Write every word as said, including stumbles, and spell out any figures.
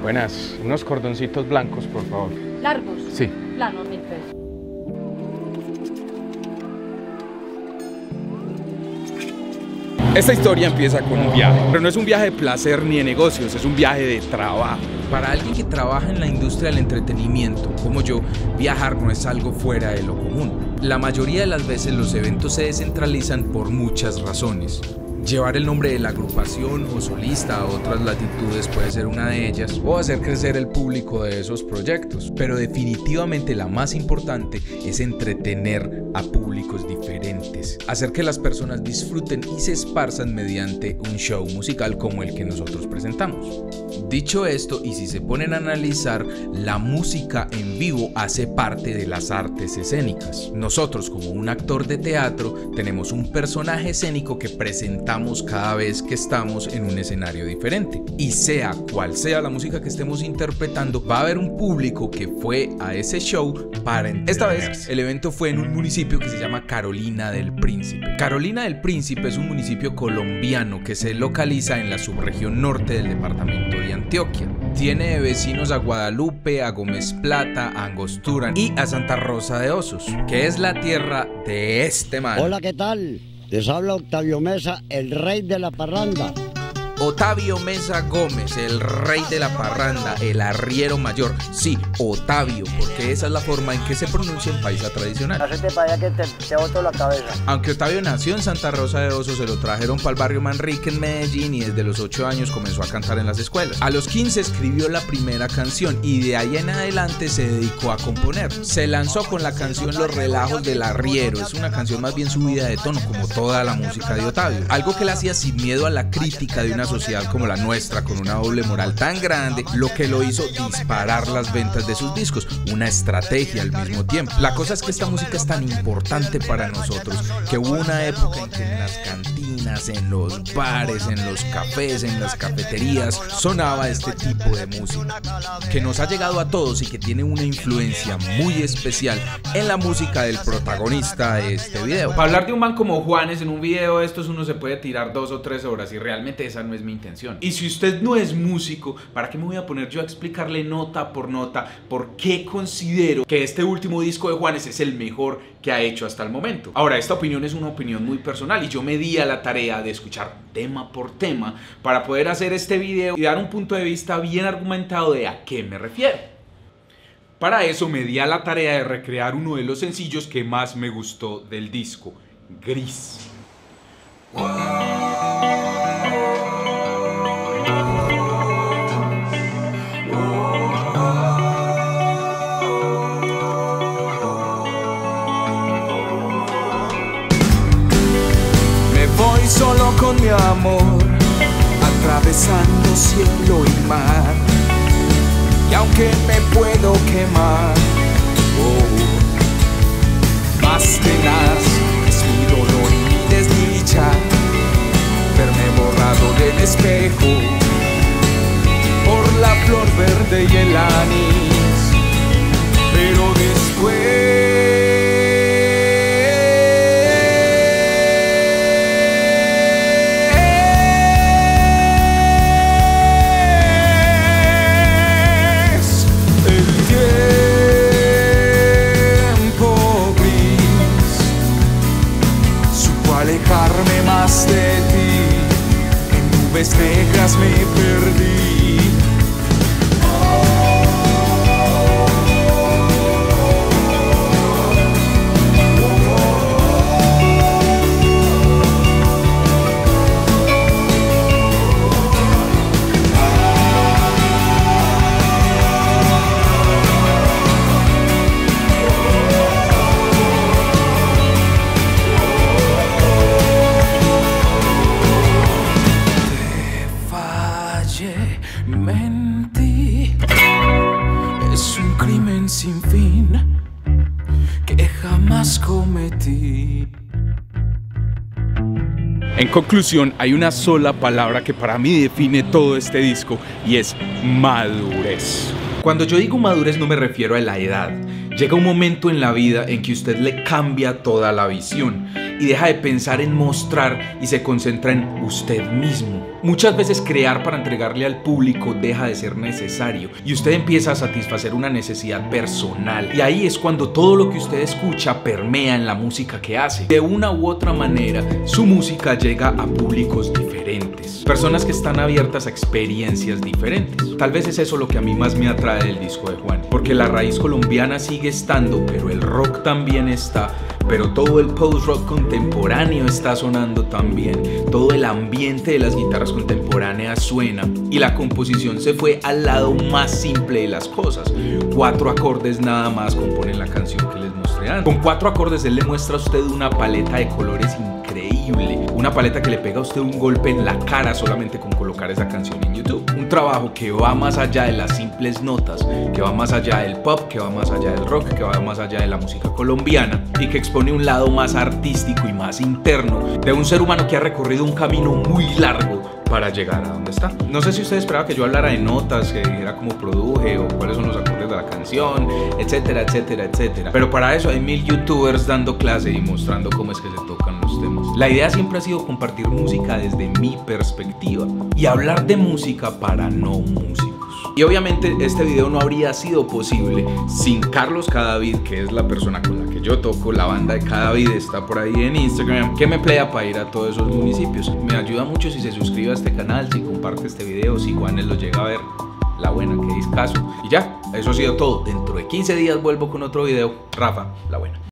Buenas, unos cordoncitos blancos, por favor. ¿Largos? Sí. Planos, mil pesos. Esta historia empieza con un viaje, pero no es un viaje de placer ni de negocios, es un viaje de trabajo. Para alguien que trabaja en la industria del entretenimiento, como yo, viajar no es algo fuera de lo común. La mayoría de las veces los eventos se descentralizan por muchas razones. Llevar el nombre de la agrupación o solista a otras latitudes puede ser una de ellas, o hacer crecer el público de esos proyectos. Pero definitivamente la más importante es entretener a públicos diferentes, hacer que las personas disfruten y se esparzan mediante un show musical como el que nosotros presentamos. Dicho esto, y si se ponen a analizar, la música en vivo hace parte de las artes escénicas. Nosotros, como un actor de teatro, tenemos un personaje escénico que presentamos cada vez que estamos en un escenario diferente. Y sea cual sea la música que estemos interpretando, va a haber un público que fue a ese show para entretenerse. Esta vez, el evento fue en un municipio que se llama Carolina del Príncipe. Carolina del Príncipe es un municipio colombiano que se localiza en la subregión norte del departamento de Antioquia. Tiene de vecinos a Guadalupe, a Gómez Plata, a Angostura y a Santa Rosa de Osos, que es la tierra de este man. Hola, ¿qué tal? Les habla Octavio Mesa, el rey de la parranda. Otavio Mesa Gómez, el rey de la parranda, el arriero mayor. Sí, Otavio, porque esa es la forma en que se pronuncia en paisa tradicional. Hacete para allá que te, te boto la cabeza. Aunque Otavio nació en Santa Rosa de Osos, se lo trajeron para el barrio Manrique en Medellín y desde los ocho años comenzó a cantar en las escuelas. A los quince escribió la primera canción y de ahí en adelante se dedicó a componer. Se lanzó con la canción Los Relajos del Arriero. Es una canción más bien subida de tono, como toda la música de Otavio. Algo que le hacía sin miedo a la crítica de una sociedad como la nuestra, con una doble moral tan grande, lo que lo hizo disparar las ventas de sus discos, una estrategia al mismo tiempo. La cosa es que esta música es tan importante para nosotros que hubo una época en que en las cantinas, en los bares, en los cafés, en las cafeterías sonaba este tipo de música que nos ha llegado a todos y que tiene una influencia muy especial en la música del protagonista de este video. Para hablar de un man como Juanes en un video de estos uno se puede tirar dos o tres horas y realmente esa no es mi intención. Y si usted no es músico, ¿para qué me voy a poner yo a explicarle nota por nota por qué considero que este último disco de Juanes es el mejor que ha hecho hasta el momento? Ahora, esta opinión es una opinión muy personal y yo me di a la tarea de escuchar tema por tema para poder hacer este video y dar un punto de vista bien argumentado de a qué me refiero. Para eso me di a la tarea de recrear uno de los sencillos que más me gustó del disco, Gris. Voy solo con mi amor, atravesando cielo y mar. Y aunque me puedo quemar, oh, más tenaz es mi dolor y mi desdicha, verme borrado del espejo por la flor verde y el anís. Pero después alejarme más de ti, en nubes negras me perdí. Mentí, es un crimen sin fin que jamás cometí. En conclusión, hay una sola palabra que para mí define todo este disco y es madurez. Cuando yo digo madurez no me refiero a la edad. Llega un momento en la vida en que usted le cambia toda la visión. y deja de pensar en mostrar y se concentra en usted mismo. Muchas veces crear para entregarle al público deja de ser necesario y usted empieza a satisfacer una necesidad personal, y ahí es cuando todo lo que usted escucha permea en la música que hace. De una u otra manera, su música llega a públicos diferentes, personas que están abiertas a experiencias diferentes. Tal vez es eso lo que a mí más me atrae del disco de Juan, porque la raíz colombiana sigue estando, pero el rock también está, pero todo el post-rock contemporáneo está sonando también, todo el ambiente de las guitarras contemporáneas suena, y la composición se fue al lado más simple de las cosas. Cuatro acordes nada más componen la canción que les mostré antes. Con cuatro acordes él le muestra a usted una paleta de colores increíble, una paleta que le pega a usted un golpe en la cara solamente con colocar esa canción en YouTube. Un trabajo que va más allá de las simples notas, que va más allá del pop, que va más allá del rock, que va más allá de la música colombiana, y que expone un lado más artístico y más interno de un ser humano que ha recorrido un camino muy largo para llegar a donde está. No sé si usted esperaba que yo hablara de notas, que dijera cómo produje o cuáles son los acordes de la canción, etcétera, etcétera, etcétera. Pero para eso hay mil youtubers dando clase y mostrando cómo es que se tocan los temas. La idea siempre ha sido compartir música desde mi perspectiva y hablar de música para no músicos. Y obviamente este video no habría sido posible sin Carlos Cadavid, que es la persona con la que yo toco. La banda de Cadavid está por ahí en Instagram, que me playa para ir a todos esos municipios. Me ayuda mucho si se suscribe a este canal, si comparte este video, si Juanes lo llega a ver. La buena, que discazo. Y ya, eso ha sido todo. Dentro de quince días vuelvo con otro video. Rafa, la buena.